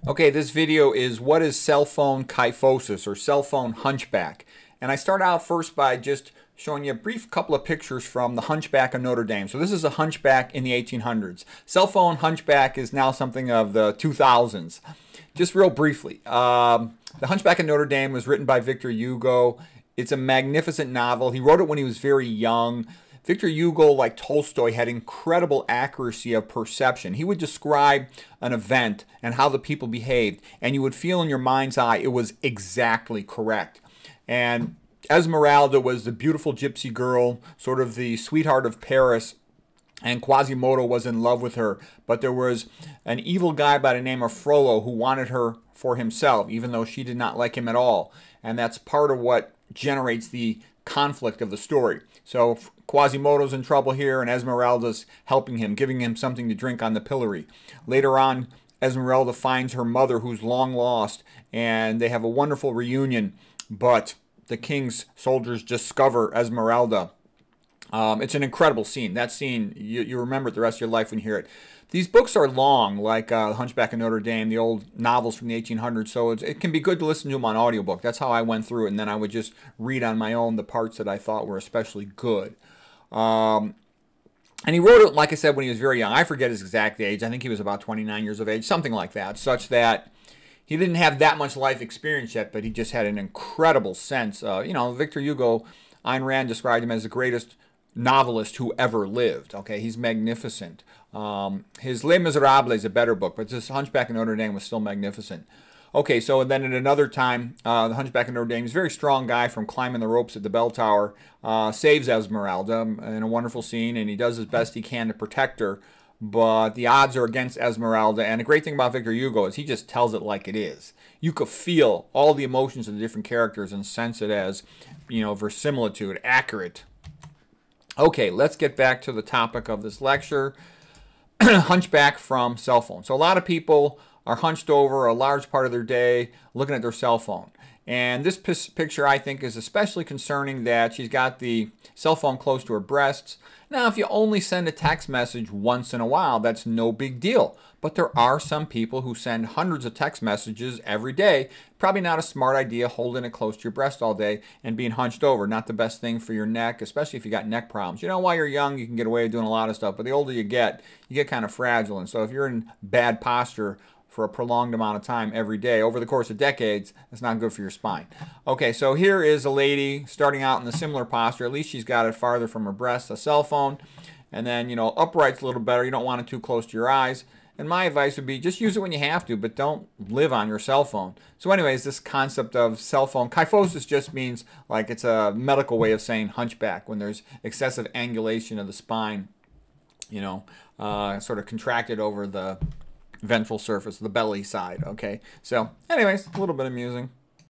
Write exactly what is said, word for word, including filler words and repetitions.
Okay, this video is what is cell phone kyphosis or cell phone hunchback. And I start out first by just showing you a brief couple of pictures from the Hunchback of Notre Dame. So this is a hunchback in the eighteen hundreds. Cell phone hunchback is now something of the two thousands. Just real briefly, um, the Hunchback of Notre Dame was written by Victor Hugo. It's a magnificent novel. He wrote it when he was very young. Victor Hugo, like Tolstoy, had incredible accuracy of perception. He would describe an event and how the people behaved, and you would feel in your mind's eye it was exactly correct. And Esmeralda was the beautiful gypsy girl, sort of the sweetheart of Paris, and Quasimodo was in love with her. But there was an evil guy by the name of Frollo who wanted her for himself, even though she did not like him at all. And that's part of what generates the conflict of the story. So Quasimodo's in trouble here, and Esmeralda's helping him, giving him something to drink on the pillory. Later on, Esmeralda finds her mother, who's long lost, and they have a wonderful reunion. But the king's soldiers discover Esmeralda. Um, it's an incredible scene. That scene, you, you remember it the rest of your life when you hear it. These books are long, like uh, Hunchback of Notre Dame, the old novels from the eighteen hundreds, so it's, it can be good to listen to them on audiobook. That's how I went through it, and then I would just read on my own the parts that I thought were especially good. Um, and he wrote it, like I said, when he was very young. I forget his exact age. I think he was about twenty-nine years of age, something like that, such that he didn't have that much life experience yet, but he just had an incredible sense. Uh, you know, Victor Hugo, Ayn Rand described him as the greatest novelist who ever lived. Okay, he's magnificent. Um, his Les Miserables is a better book, but this Hunchback of Notre Dame was still magnificent. Okay, so then at another time, uh, the Hunchback of Notre Dame, he's a very strong guy from climbing the ropes at the bell tower, uh, saves Esmeralda in a wonderful scene, and he does as best he can to protect her, but the odds are against Esmeralda. And the great thing about Victor Hugo is he just tells it like it is. You could feel all the emotions of the different characters and sense it as, you know, verisimilitude, accurate. Okay, let's get back to the topic of this lecture. Hunchback from cell phone. So a lot of people are hunched over a large part of their day looking at their cell phone. And this picture, I think, is especially concerning that she's got the cell phone close to her breasts. Now, if you only send a text message once in a while, that's no big deal. But there are some people who send hundreds of text messages every day. Probably not a smart idea holding it close to your breast all day and being hunched over. Not the best thing for your neck, especially if you got neck problems. You know, while you're young, you can get away with doing a lot of stuff. But the older you get, you get kind of fragile. And so if you're in bad posture for a prolonged amount of time every day over the course of decades, it's not good for your spine. Okay, so here is a lady starting out in a similar posture. At least she's got it farther from her breast, a cell phone. And then, you know, upright's a little better. You don't want it too close to your eyes. And my advice would be just use it when you have to, but don't live on your cell phone. So anyways, this concept of cell phone kyphosis just means like it's a medical way of saying hunchback, when there's excessive angulation of the spine, you know, uh, sort of contracted over the ventral surface, the belly side. Okay, so anyways, a little bit amusing.